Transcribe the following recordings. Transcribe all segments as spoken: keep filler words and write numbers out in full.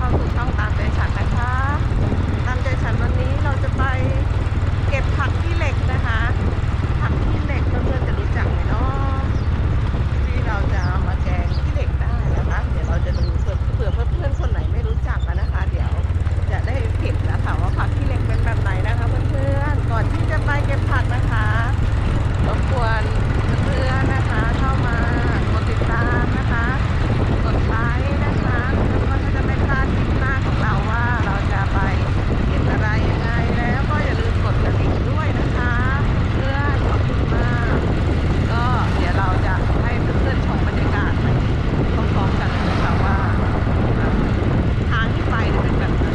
สู่ช่องตามใจฉันนะคะตามใจฉันวันนี้เราจะไปเก็บผักขี้เหล็กนะคะผักขี้เหล็กเพื่อนๆจะรู้จักไหมเนาะที่เราจะเอามาแกงขี้เหล็กได้นะคะเดี๋ยวเราจะดูเผื่อเผื่อเพื่อนๆคนไหนไม่รู้จักนะคะเดี๋ยวจะได้เห็นนะคะว่าผักขี้เหล็กเป็นแบบไหนนะคะเพื่อนๆก่อนที่จะไปเก็บผักนะคะรบกวนเพื่อนๆนะคะเข้ามากดติดตามนะคะกดไลค์นะคะแล้วก็จะไม่พลาดคลิปหน้าของเราว่าเราจะไปเก็บอะไรยังไงแล้วก็อย่าลืมกดกระดิ่งด้วยนะคะเพื่อนขอบคุณมากก็เดี๋ยวเราจะให้เพื่อนๆชมบรรยากาศไปพร้อมๆกันนะคะว่าทางที่ไปเป็นแบบไหน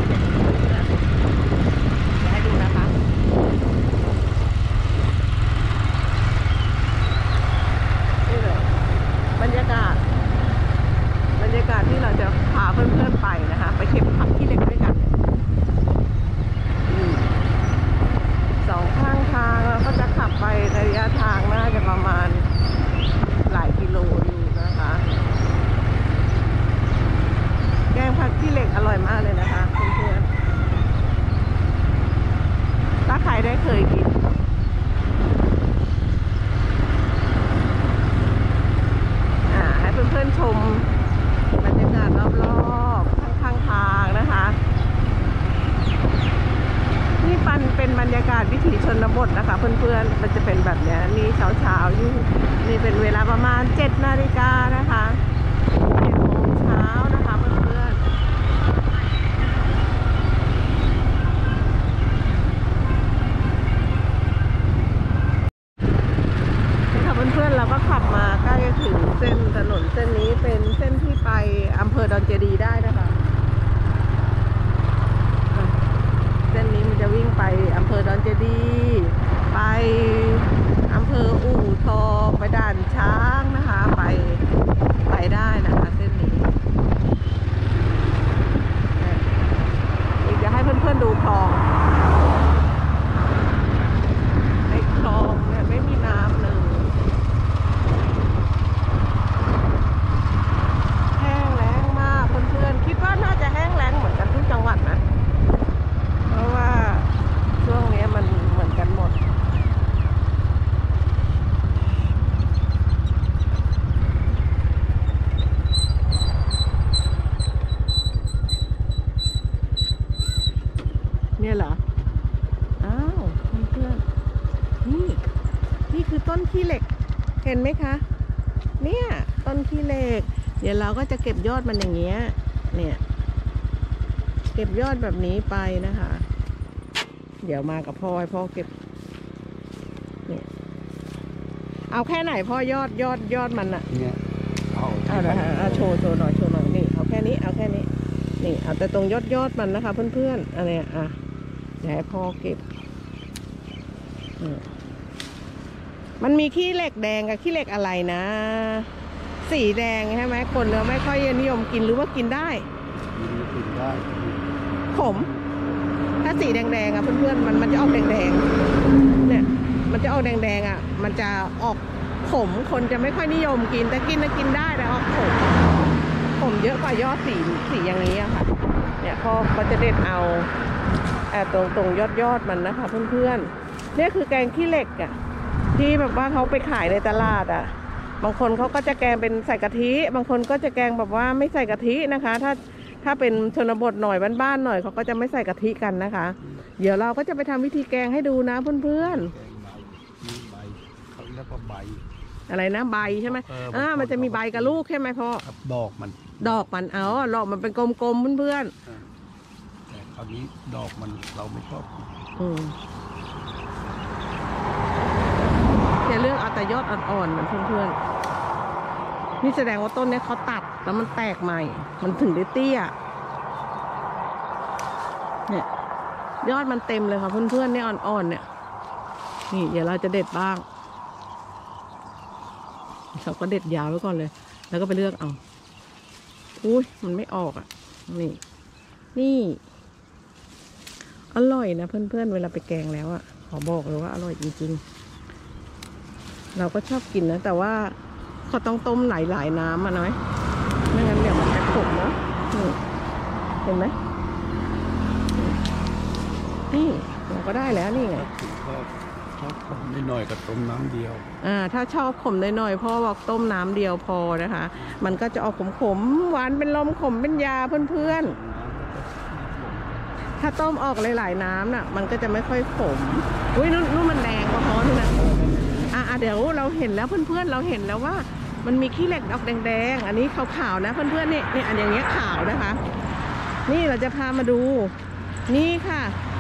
เดี๋ยวให้ดูนะคะนี่เลยบรรยากาศบรรยากาศที่เราจะพาเพื่อนๆไปนะคะไปเก็บผักขี้เหล็กด้วยกันสองข้างทางเราก็จะขับไประยะทางน่าจะประมาณหลายกิโลอยู่นะคะแกงผักขี้เหล็กอร่อยมากเลยนะคะเพื่อนๆถ้าใครได้เคยกินอ่าให้เพื่อนๆชมบรรยากาศรอบๆข้างๆทางนะคะนี่ปันเป็นบรรยากาศวิถีชนบทนะคะเพื่อนๆมันจะเป็นแบบนี้นี่เช้าๆอยู่นี่เป็นเวลาประมาณเจ็ดนาฬิกานะคะเจ็ดโมงเช้านะคะเพื่อนๆค่ะเพื่อนๆเราก็ขับมาใกล้ถึงเส้นถนนเส้นนี้เป็นเส้นที่ไปอำเภอดอนเจดีย์ได้นะคะเส้นนี้มันจะวิ่งไปอำเภอดอนเจดีย์ไปอำเภออู่ทองไปด่านช้างนะคะไปไปได้นะคะเส้นนี้อีกจะให้เพื่อนๆดูคลองในคลองเนี่ยไม่มีน้ำเลยแห้งแล้งมากเพื่อนๆคิดว่าน่าจะแห้งแล้งเหมือนกันทุกจังหวัดนะเพราะว่าช่วงนี้มันเหมือนกันหมดเนี่ยเหรออ้าวเพื่อนๆนี่นี่คือต้นขี้เหล็กเห็นไหมคะเนี่ยต้นขี้เหล็กเดี๋ยวเราก็จะเก็บยอดมันอย่างเงี้ยเนี่ยเก็บยอดแบบนี้ไปนะคะเดี๋ยวมากับพ่อให้พ่อเก็บเนี่ยเอาแค่ไหนพ่อยอดยอดยอดมันอะเนี่ยเอาเอาเดี๋ยวเอาโชว์โชว์หน่อยโชว์หน่อยนี่เอาแค่นี้เอาแค่นี้นี่เอาแต่ตรงยอดยอดมันนะคะเพื่อนๆอะไรอ่ะเดี๋ยวให้พ่อเก็บมันมีขี้เหล็กแดงกับขี้เหล็กอะไรนะสีแดงใช่ไหมคนเราไม่ค่อยนิยมกินหรือว่ากินได้กินได้ขมถ้าสีแดงๆอ่ะเพื่อนๆมันมันจะออกแดงๆเนี่ยมันจะออกแดงๆอ่ะมันจะออกขมคนจะไม่ค่อยนิยมกินแต่กินนะกินได้แต่ออกขมขมเยอะกว่ายอดสีสีอย่างนี้อะค่ะเนี่ยพ่อก็จะเด็ดเอาตรงตรงยอดยอดมันนะคะเพื่อนๆเนี่ยคือแกงขี้เหล็กอ่ะที่แบบว่าเขาไปขายในตลาดอ่ะบางคนเขาก็จะแกงเป็นใส่กะทิบางคนก็จะแกงแบบว่าไม่ใส่กะทินะคะถ้าถ้าเป็นชนบทหน่อยบ้านๆหน่อยเขาก็จะไม่ใส่กะทิกันนะคะเดี๋ยวเราก็จะไปทำวิธีแกงให้ดูนะเพื่อนๆใบเขาเรียกว่าใบอะไรนะใบใช่ไหมอ่ามันจะมีใบกับลูกใช่ไหมพ่อดอกมันดอกมันเอาดอกมันเป็นกลมๆเพื่อนๆแต่คราวนี้ดอกมันเราไม่ชอบอืมจะเลือกเอาแต่ยอดอ่อนๆเหมือนเพื่อนๆนี่แสดงว่าต้นนี้เขาตัดแล้วมันแตกใหม่มันถึงได้เตี้ยเนี่ยยอดมันเต็มเลยค่ะเพื่อนๆเนี่ยอ่อนๆเนี่ยนี่เดี๋ยวเราจะเด็ดบ้างเขาก็เด็ดยาวไว้ก่อนเลยแล้วก็ไปเลือกเอาอุ้ยมันไม่ออกอ่ะนี่นี่อร่อยนะเพื่อนๆเวลาไปแกงแล้วอ่ะขอบอกเลยว่าอร่อยจริงๆเราก็ชอบกินนะแต่ว่าเขาต้องต้มหลายๆน้ำมาหน่อยไม่งั้นเดี๋ยวมันจะขมเนาะนี่เห็นไหมนี่เราก็ได้แล้วนี่ไงถึงชอบชอบขมนิดหน่อยกับต้มน้ำเดียวอ่าถ้าชอบขมหน่อยๆพ่อบอกต้มน้ำเดียวพอนะคะ มันก็จะออกขมๆหวานเป็นลมขมเป็นยาเพื่อนๆถ้าต้มออกหลายๆน้ำน่ะมันก็จะไม่ค่อยขมอุ้ยนู่นนู่นมันแดงกว่าฮ้อนนะอ่าเดี๋ยวเราเห็นแล้วเพื่อนๆเราเห็นแล้วว่ามันมีขี้เหล็กออกแดงๆอันนี้ขาวๆนะเพื่อนๆนี่นี่อันอย่างเงี้ยขาวนะคะนี่เราจะพามาดูนี่ค่ะ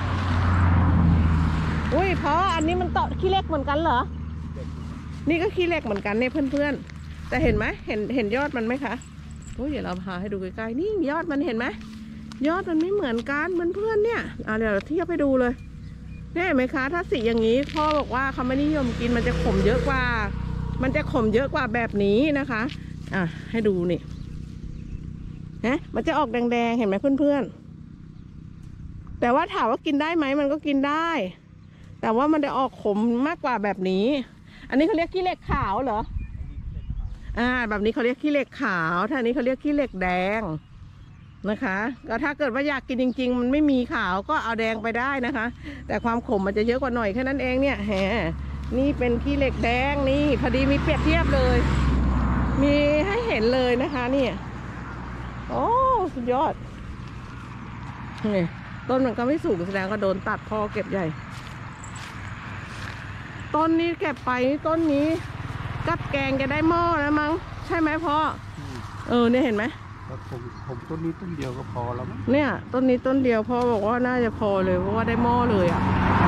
อุ้ยเพราะอันนี้มันเตาะขี้เหล็กเหมือนกันเหรอนี่ก็ขี้เหล็กเหมือนกันเนี่ยเพื่อนๆแต่เห็นไหมเห็นเห็นยอดมันไหมคะโอ้ยเดี๋ยวเราพาให้ดูใกล้ๆนี่ยอดมันเห็นไหมยอดมันไม่เหมือนกันเพื่อนๆเนี่ยอ่ะเดี๋ยวเราเทียบให้ดูเลยเนี่ยเห็นไหมคะถ้าสีอย่างนี้พ่อบอกว่าเขาไม่นิยมกินมันจะขมเยอะกว่ามันจะขมเยอะกว่าแบบนี้นะคะอ่ะให้ดูนี่นะมันจะออกแดงๆเห็นไหมเพื่อนๆแต่ว่าถามว่ากินได้ไหมมันก็กินได้แต่ว่ามันจะออกขมมากกว่าแบบนี้อันนี้เขาเรียกขี้เหล็กขาวเหรออ่าแบบนี้เขาเรียกขี้เหล็กขาวถ้าอันนี้เขาเรียกขี้เหล็กแดงนะคะก็ถ้าเกิดว่าอยากกินจริงๆมันไม่มีขาวก็เอาแดงไปได้นะคะแต่ความขมมันจะเยอะกว่าหน่อยแค่นั้นเองเนี่ยแหมนี่เป็นขี้เหล็กแดงนี่พอดีมีเปรียบเทียบเลยมีให้เห็นเลยนะคะนี่โอ้สุดยอดนี่ต้นมันก็ไม่สูงแสดงก็โดนตัดพอเก็บใหญ่ต้นนี้เก็บไปต้นนี้กับแกงจะได้หม้อแล้วมั้งใช่ไหมพ่อเออเนี่ยเห็นไหมผมผมต้นนี้ต้นเดียวก็พอแล้วมั้งเนี่ยต้นนี้ต้นเดียวพ่อบอกว่าน่าจะพอเลยเพราะว่าได้หม้อเลยอ่ะ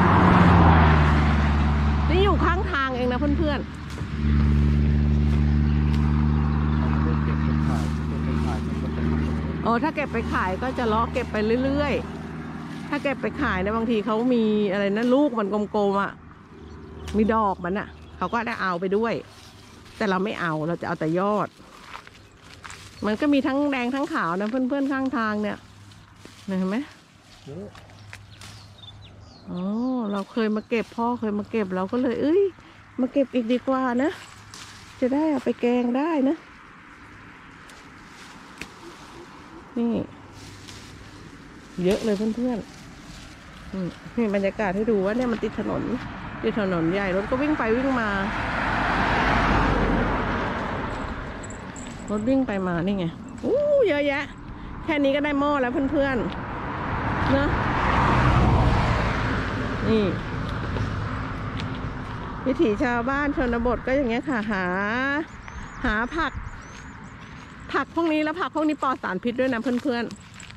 นี่อยู่ข้างทางเองนะเพื่อนๆโอ้ถ้าเก็บไปขายก็จะเลาะเก็บไปเรื่อยๆถ้าเก็บไปขายนะบางทีเขามีอะไรนะลูกมันกลมๆอ่ะมีดอกมันอ่ะเขาก็ได้เอาไปด้วยแต่เราไม่เอาเราจะเอาแต่ยอดมันก็มีทั้งแดงทั้งขาวนะเพื่อนๆข้างทางเนี่ยเห็นไหมอ๋อเราเคยมาเก็บพ่อเคยมาเก็บเราก็เลยเอ้ยมาเก็บอีกดีกว่านะจะได้เอาไปแกงได้นะนี่เยอะเลยเพื่อนๆนี่บรรยากาศให้ดูว่าเนี่ยมันติดถนนติดถนนใหญ่รถก็วิ่งไปวิ่งมารถวิ่งไปมานี่ไงอู้เยอะแยะแค่นี้ก็ได้หม้อแล้วเพื่อนๆเนอะนี่วิถีชาวบ้านชนบทก็อย่างเงี้ยค่ะหาหาผักผักพวกนี้แล้วผักพวกนี้ปลอดสารพิษด้วยนะเพื่อน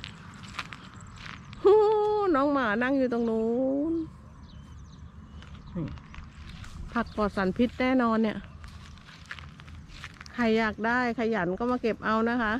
ๆฮู้น้องหมานั่งอยู่ตรงนู้นผักปลอดสารพิษแน่นอนเนี่ยใครอยากได้ขยันก็มาเก็บเอานะคะ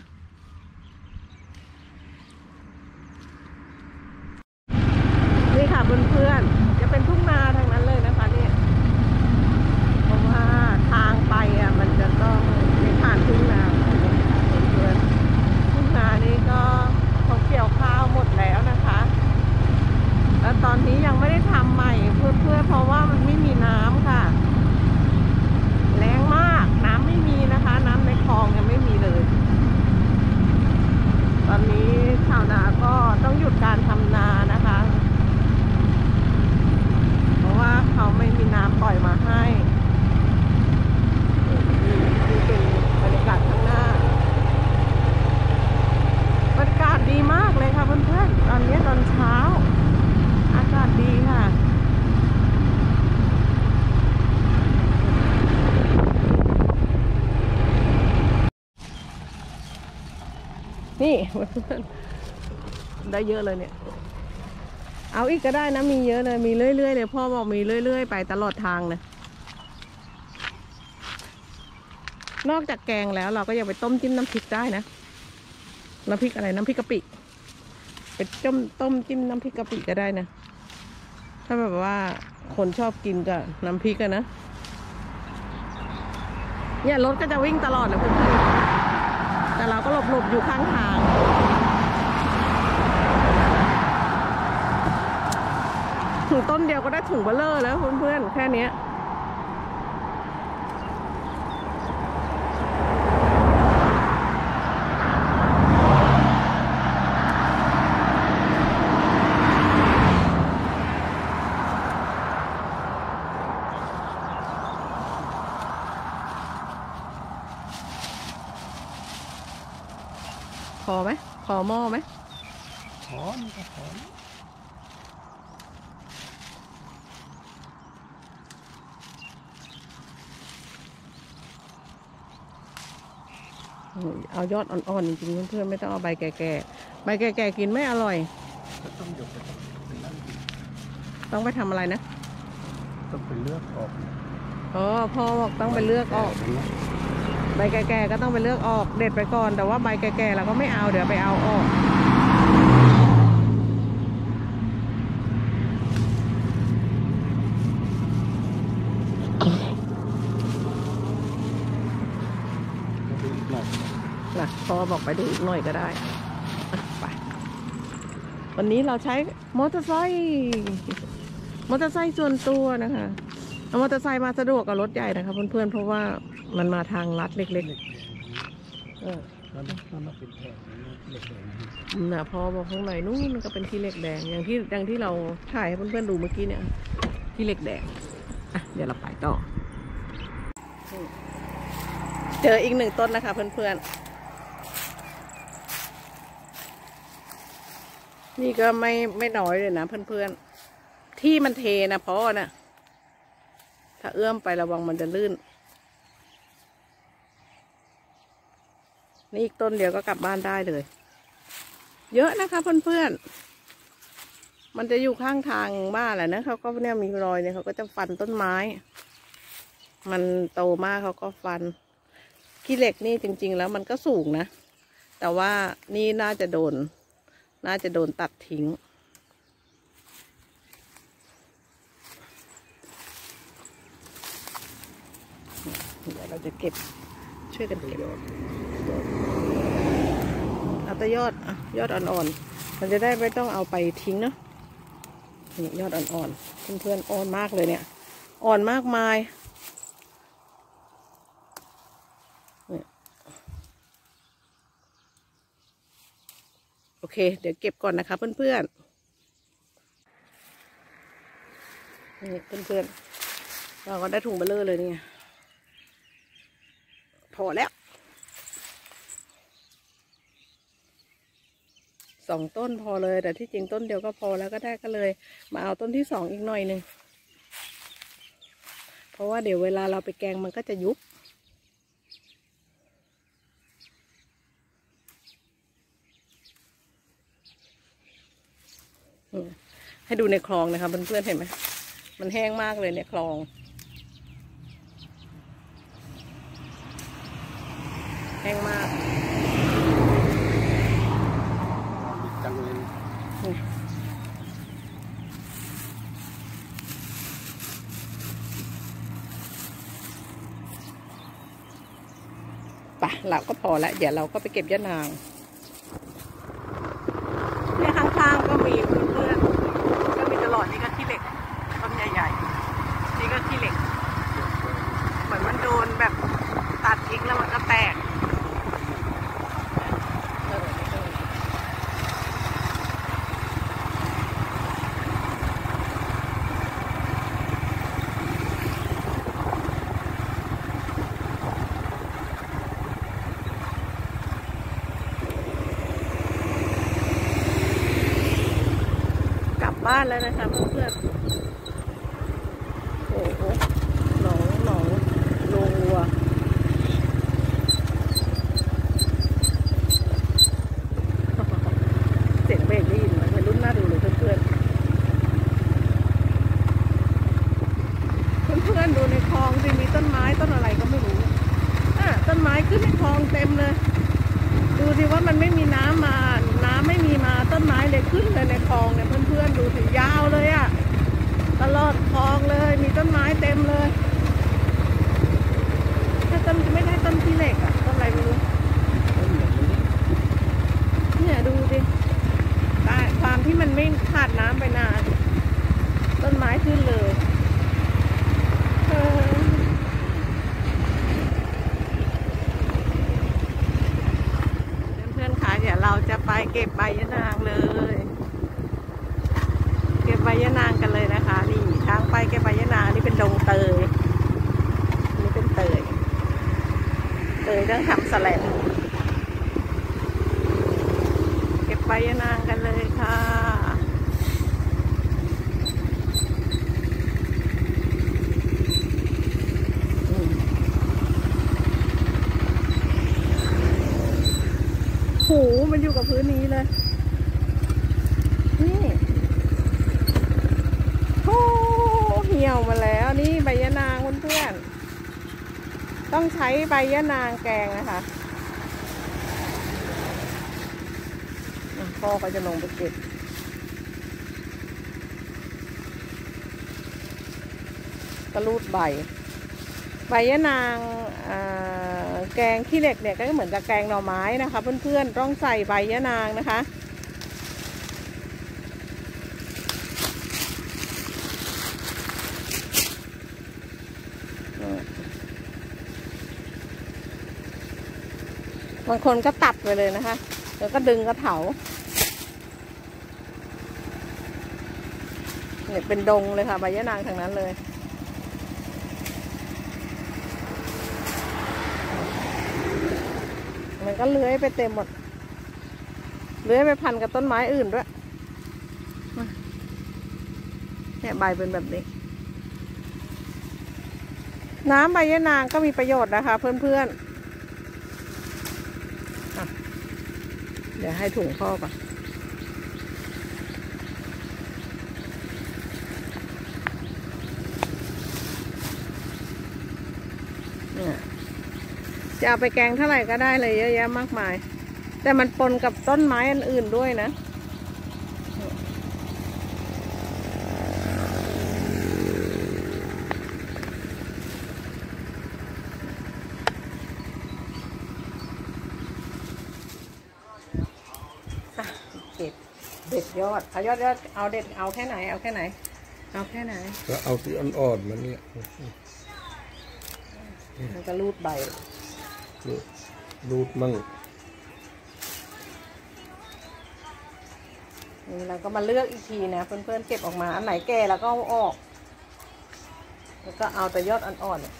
นี่ค่ะเพื่อนๆจะเป็นทุ่งนาทางนั้นเลยนะคะเนี่ยเพราะว่าทางไปอ่ะมันจะต้องไม่ผ่านทุ่งนาเพื่อนๆทุ่งนานี้ก็เขาเกี่ยวข้าวหมดแล้วนะคะแล้วตอนนี้ยังไม่ได้ทำใหม่เพื่อๆเพราะว่ามันไม่มีน้ำค่ะแรงมากน้ำไม่มีนะคะน้ำในคลองยังไม่มีเลยตอนนี้ชาวนาก็ต้องหยุดการทำนานะคะเพราะว่าเขาไม่มีน้ำปล่อยมาให้นี่เป็นบรรยากาศข้างหน้าบรรยากาศดีมากเลยค่ะเพื่อนๆตอนนี้ตอนเช้าอากาศดีค่ะนี่ได้เยอะเลยเนี่ยเอาอีกก็ได้นะมีเยอะเลยมีเรื่อยๆเลยพ่อบอกมีเรื่อยๆไปตลอดทางเลยนอกจากแกงแล้วเราก็ยังไปต้มจิ้มน้ำพริกได้นะน้ำพริกอะไรน้ำพริกกะปิไปต้มต้มจิ้มน้ำพริกกะปิก็ได้นะถ้าแบบว่าคนชอบกินกับน้ำพริกอะนะเนี่ยรถก็จะวิ่งตลอดนะเพื่อนๆแต่เราก็หลบๆอยู่ข้างทางถึงต้นเดียวก็ได้ถุงเบลเลอร์แล้วเพื่อนๆแค่นี้อไหมพอหม้อไหมถอนก็ถอนเอายอดอ่อนๆจริงๆเพื่อนๆไม่ต้องเอาใบแก่ๆใบแก่ๆกินไม่อร่อยก็ต้องหยกไปเป็นนั่นอีกต้องไปทำอะไรนะต้องไปเลือกออกอ๋อพ่อบอกต้องไปเลือกออก ใบแก่ๆก็ต้องไปเลือกออกเด็ดไปก่อนแต่ว่าใบแก่ๆเราก็ไม่เอาเดี๋ยวไปเอาออกนะพ่อบอกไปดูอีกหน่อยก็ได้ไปวันนี้เราใช้มอเตอร์ไซค์มอเตอร์ไซค์ส่วนตัวนะคะเอามอเตอร์ไซค์มาสะดวกกับรถใหญ่นะคะเพื่อนๆเพราะว่ามันมาทางลัดเล็กๆเออแล้วนั่นมันเป็นแผงเหล็กแดงนะพอบอกข้างในนู้นมันก็เป็นขี้เหล็กแดงอย่างที่อย่างที่เราถ่ายให้เพื่อนๆดูเมื่อกี้เนี่ยขี้เหล็กแดงอ่ะเดี๋ยวเราไปต่อเจออีกหนึ่งต้นนะคะเพื่อนๆนี่ก็ไม่ไม่น้อยเลยนะเพื่อนๆที่มันเทนะพ่อนะถ้าเอื้อมไประวังมันจะลื่นนี่อีกต้นเดียวก็กลับบ้านได้เลยเยอะนะคะเพื่อนๆมันจะอยู่ข้างทางบ้านแหละนะเขาก็เนี่ยมีรอยเนี่ยเขาก็จะฟันต้นไม้มันโตมากเขาก็ฟันขี้เหล็กนี่จริงๆแล้วมันก็สูงนะแต่ว่านี่น่าจะโดนน่าจะโดนตัดทิ้งเดี๋ยวเราจะเก็บช่วยกันเก็บเอาแต่ยอดอ่ะยอดอ่อนๆมันจะได้ไม่ต้องเอาไปทิ้งเนาะนี่ยอดอ่อนๆเพื่อนๆอ่อนมากเลยเนี่ยอ่อนมากมายโอเคเดี๋ยวเก็บก่อนนะคะเพื่อนๆนี่เพื่อนๆเราก็ได้ถุงเบลเลอร์เลยเนี่ยพอแล้วสองต้นพอเลยแต่ที่จริงต้นเดียวก็พอแล้วก็ได้ก็เลยมาเอาต้นที่สองอีกหน่อยหนึ่งเพราะว่าเดี๋ยวเวลาเราไปแกงมันก็จะยุบให้ดูในคลองนะคะเพื่อนๆเห็นไหมมันแห้งมากเลยในคลองแห้งมากจังเลยปะเราก็พอแล้วเดี๋ยวเราก็ไปเก็บยะนางเนี่ยข้างๆก็มีเพื่อนๆก็มีตลอดนี่ก็ขี้เหล็กต้นใหญ่ๆนี่ก็ขี้เหล็กเหมือนมันโดนแบบตัดทิ้งแล้วมันก็แตกบ้านแล้วนะคะเพื่อนๆโอ้โหหนองหนองโลวัวเสียงเบรกได้ยินไหมวัยรุ่นน่าดูเลยเพื่อนๆเพื่อนๆดูในคลองสิมีต้นไม้ต้นอะไรก็ไม่รู้อ่ะต้นไม้ขึ้นในคลองเต็มเลยดูสิว่ามันไม่มีน้ำมาน้ำไม่มีมาต้นไม้เลยขึ้นเลยในคลองเนี่ยเพื่อนๆดูสิยาวเลยอ่ะตลอดคลองเลยมีต้นไม้เต็มเลยถ้าต้นไม่ได้ต้นขี้เหล็กอ่ะต้นอะไรไม่รู้เนี่ยดูสิความที่มันไม่ขาดน้ำไปนานต้นไม้ขึ้นเลยเดี๋ยวเราจะไปเก็บใบยะนางเลยเก็บใบยะนางกันเลยนะคะนี่ทางไปเก็บใบยะนางนี่เป็นดงเตยนี่เป็นเตยเตยต้องทำสแลนใบยะนางกันเลยค่ะโหมันอยู่กับพื้นนี้เลยนี่โอ้เหี่ยวมาแล้วนี่ใบยะนางเพื่อนๆต้องใช้ใบยะนางแกงนะคะพ่อก็จะลงไปเก็บกระลูดใบใบยะนางแกงขี้เหล็กเนี่ยก็เหมือนกับแกงหน่อไม้นะคะเพื่อนๆต้องใส่ใบยะนางนะคะบางคนก็ตัดไปเลยนะคะแล้วก็ดึงกระเถาเนี่ยเป็นดงเลยค่ะใบยะนางทางนั้นเลยมันก็เลื้อยไปเต็มหมดเลื้อยไปพันกับต้นไม้อื่นด้วยเนี่ยใบเป็นแบบนี้น้ำใบยะนางก็มีประโยชน์นะคะเพื่อนๆเดี๋ยวให้ถุงพ่อก่อนเนี่ยจะเอาไปแกงเท่าไหร่ก็ได้เลยเยอะแยะมากมายแต่มันปนกับต้นไม้อันอื่นด้วยนะเด็ดเด็ดยอดเอายอดยอดเอาเด็ดเอาแค่ไหนเอาแค่ไหนเอาแค่ไหนก็เอาที่อ่อนๆมันเนี่ยมันก็รูดใบรูดมั่งนี่เราก็มาเลือกอีกทีนะเพื่อนๆเก็บออกมาอันไหนแก่แล้วก็เอาออกแล้วก็เอาแต่ยอดอ่อนๆ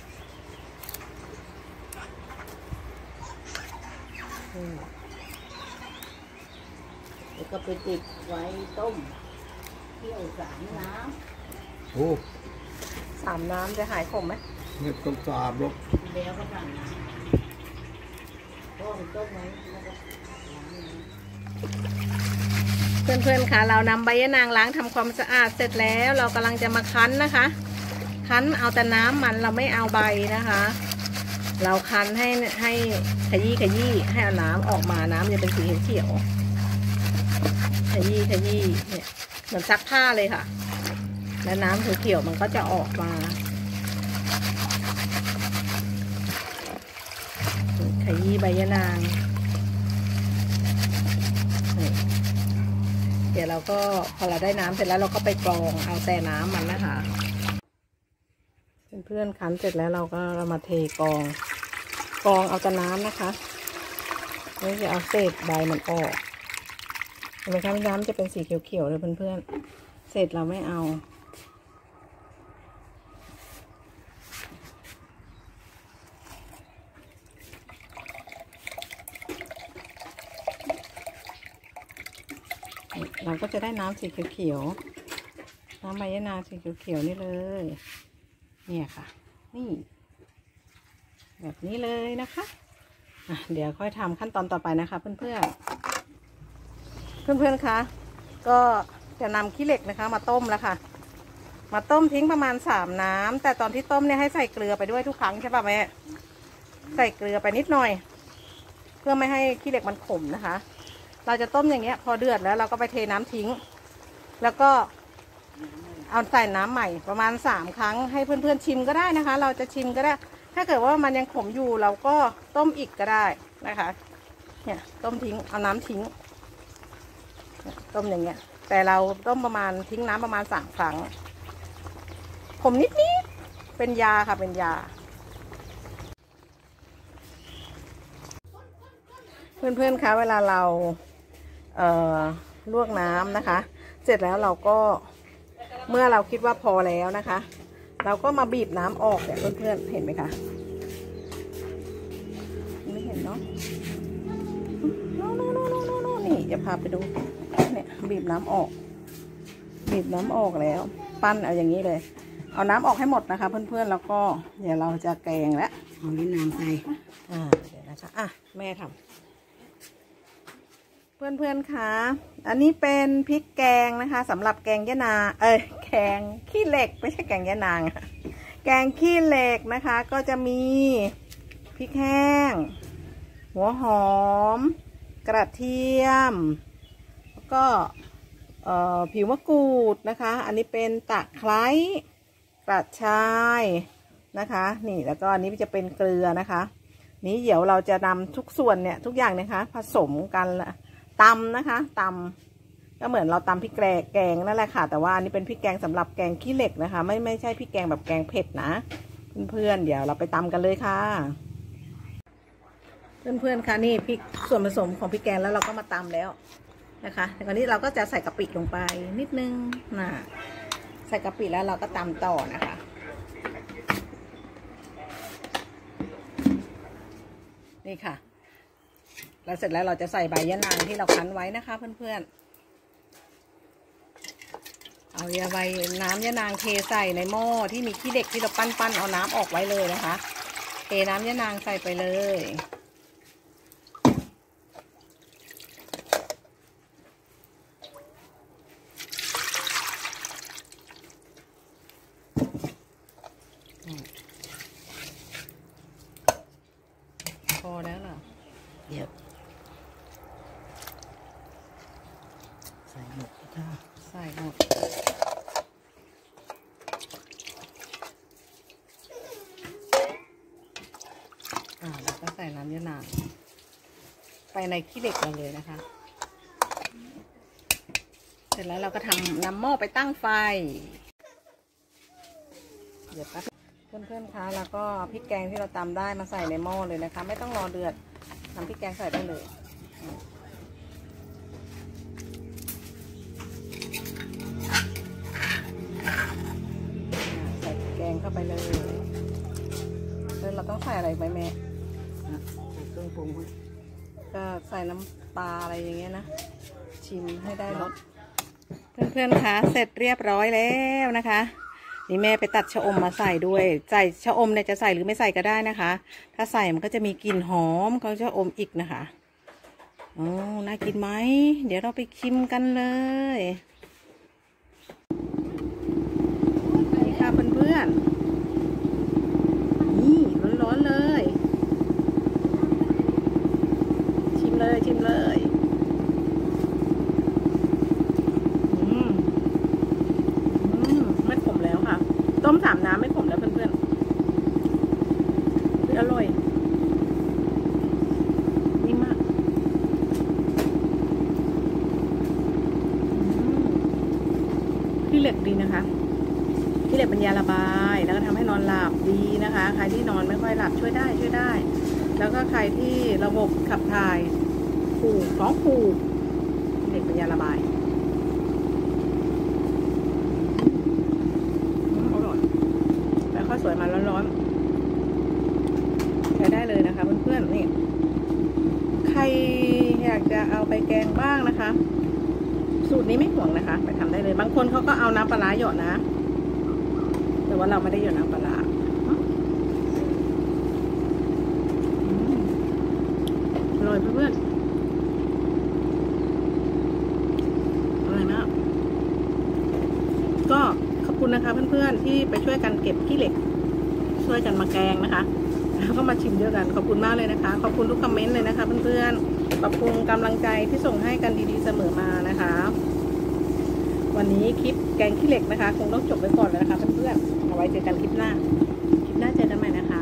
แล้วก็ไปติดไว้ต้มเคี่ยวสามน้ำโอ้สามน้ำจะหายขมไหมไม่ต้องสามหรอกแล้วก็สั่งน้ำต้มต้มไว้แล้วก็เพื่อนๆค่ะเรานำใบยะนางล้างทำความสะอาดเสร็จแล้วเรากำลังจะมาคั้นนะคะคั้นเอาแต่น้ำมันเราไม่เอาใบนะคะเราคั้นให้ให้ขยี้ขยี้ให้เอาน้ำออกมาน้ำจะเป็นสีเขียวขยี้ขยี้เนี่ยเหมือนซักผ้าเลยค่ะแล้วน้ำเขียวๆมันก็จะออกมาขยี้ใบยะนางเดี๋ยวเราก็พอเราได้น้ำเสร็จแล้วเราก็ไปกรองเอาแต่น้ำมันนะคะเพื่อนๆคั้นเสร็จแล้วเราก็เรามาเทกรองกรองเอาแต่น้ำนะคะไม่จะเอาเศษใบมันออกเห็นไหมคะน้ำจะเป็นสีเขียวๆเลยเพื่อนๆเศษเราไม่เอาเราก็จะได้น้ำสีเขียวๆน้ำใบยะนางสีเขียวๆนี่เลยเนี่ยค่ะนี่แบบนี้เลยนะคะอ่ะเดี๋ยวค่อยทำขั้นตอนต่อไปนะคะเพื่อนๆเพื่อนๆคะก็จะนำขี้เหล็กนะคะมาต้มแล้วค่ะมาต้มทิ้งประมาณสามน้ำแต่ตอนที่ต้มเนี่ยให้ใส่เกลือไปด้วยทุกครั้งใช่ป่ะแม่ใส่เกลือไปนิดหน่อยเพื่อไม่ให้ขี้เหล็กมันขมนะคะเราจะต้มอย่างเงี้ยพอเดือดแล้วเราก็ไปเทน้ำทิ้งแล้วก็เอาใส่น้ำใหม่ประมาณสามครั้งให้เพื่อนๆชิมก็ได้นะคะเราจะชิมก็ได้ถ้าเกิดว่ามันยังขมอยู่เราก็ต้มอีกก็ได้นะคะเนี่ยต้มทิ้งเอาน้ำทิ้งต้มอย่างเงี้ยแต่เราต้มประมาณทิ้งน้ำประมาณสามครั้งขมนิดๆเป็นยาค่ะเป็นยาเพื่อนๆคะเวลาเราเอ่อลวกน้ำนะคะเสร็จแล้วเราก็เมื่อเราคิดว่าพอแล้วนะคะเราก็มาบีบน้ำออกเนี่ยเพื่อนๆเห็นไหมคะไม่เห็นเนาะโน่โน่โน่โน่โน่นี่จะพาไปดูเนี่ยบีบน้ำออกบีบน้ำออกแล้วปั้นเอาอย่างนี้เลยเอาน้ำออกให้หมดนะคะเพื่อนๆแล้วก็เดี๋ยวเราจะแกงแล้วเอาลิ้นน้ำใส่อ่าเดี๋ยวนะคะอ่ะแม่ทำเพื่อนๆคะอันนี้เป็นพริกแกงนะคะสำหรับแกงยะนางเอ้ยแกงขี้เหล็กไม่ใช่แกงยะนางแกงขี้เหล็กนะคะก็จะมีพริกแห้งหัวหอมกระเทียมแล้วก็ผิวมะกรูดนะคะอันนี้เป็นตะไคร้กระชายนะคะนี่แล้วก็อันนี้จะเป็นเกลือนะคะนี้เดี๋ยวเราจะนำทุกส่วนเนี่ยทุกอย่างนะคะผสมกันตำนะคะตำก็เหมือนเราตำพริกแกงนั่นแหละค่ะแต่ว่าอันนี้เป็นพริกแกงสำหรับแกงขี้เหล็กนะคะไม่ไม่ใช่พริกแกงแบบแกงเผ็ดนะเพื่อนๆเดี๋ยวเราไปตำกันเลยค่ะเพื่อนๆค่ะนี่พริกส่วนผสมของพริกแกงแล้วเราก็มาตำแล้วนะคะแต่คราวนี้เราก็จะใส่กะปิลงไปนิดนึงนะใส่กะปิแล้วเราก็ตำต่อนะคะนี่ค่ะแล้วเสร็จแล้วเราจะใส่ใบยะนางที่เราคั้นไว้นะคะเพื่อนๆเอายาใบน้ำยะนางเทใส่ในหม้อที่มีขี้เหล็กที่เราปั้นๆเอาน้ำออกไว้เลยนะคะเทน้ำยะนางใส่ไปเลยพอแล้วเหรอเดี๋ยวใส่หมดค่ะใส่หมดอ่าแล้วก็ใส่น้ำยะนางไปในขี้เหล็กเราเลยนะคะเสร็จแล้วเราก็ทำน้ำหม้อไปตั้งไฟเดี๋ยวแป๊บเพื่อนๆคะแล้วก็พริกแกงที่เราตำได้มาใส่ในหม้อเลยนะคะไม่ต้องรอเดือดทำพริกแกงใส่ได้เลยใส่แกงเข้าไปเลยแล้วเราต้องใส่อะไรไหมแม่ใส่เครื่องปรุงก็ใส่น้ำปลาอะไรอย่างเงี้ยนะชิมให้ได้รสเพื่อนๆคะเสร็จเรียบร้อยแล้วนะคะนี่แม่ไปตัดชะอมมาใส่ด้วยใส่ชะอมเนี่ยจะใส่หรือไม่ใส่ก็ได้นะคะถ้าใส่มันก็จะมีกลิ่นหอมของชะอมอีกนะคะโอ้น่ากินไหมเดี๋ยวเราไปชิมกันเลยนี่ค่ะเพื่อนๆนี่ร้อนๆเลยชิมเลยชิมเลยต้มสามน้ำไม่ขมแล้วเพื่อนๆอร่อยนี่มากขี้เหล็กดีนะคะขี้เหล็กเป็นยาระบายแล้วก็ทำให้นอนหลับดีนะคะใครที่นอนไม่ค่อยหลับช่วยได้ช่วยได้แล้วก็ใครที่ระบบขับถ่ายผูกท้องผูกขี้เหล็กเป็นยาระบายข้าวสวยมาร้อนๆใช้ได้เลยนะคะเพื่อนๆนี่ใครอยากจะเอาไปแกงบ้างนะคะสูตรนี้ไม่ห่วงนะคะไปทำได้เลยบางคนเขาก็เอาน้ำปลาร้าหยดนะแต่ว่าเราไม่ได้หยดน้ำปลาร้าอร่อยเพื่อนๆอร่อยมากก็ขอบคุณนะคะเพื่อนๆที่ไปช่วยกันเก็บขี้เหล็กช่วยกันมาแกงนะคะแล้วก็มาชิมเยอะกันขอบคุณมากเลยนะคะขอบคุณทุกคอมเมนต์เลยนะคะเพื่อนๆขอบคุณกำลังใจที่ส่งให้กันดีๆเสมอมานะคะวันนี้คลิปแกงขี้เหล็กนะคะคงต้องจบไปก่อนแล้วนะคะเพื่อนๆเอาไว้เจอกันคลิปหน้าคลิปหน้าเจอกันใหม่นะคะ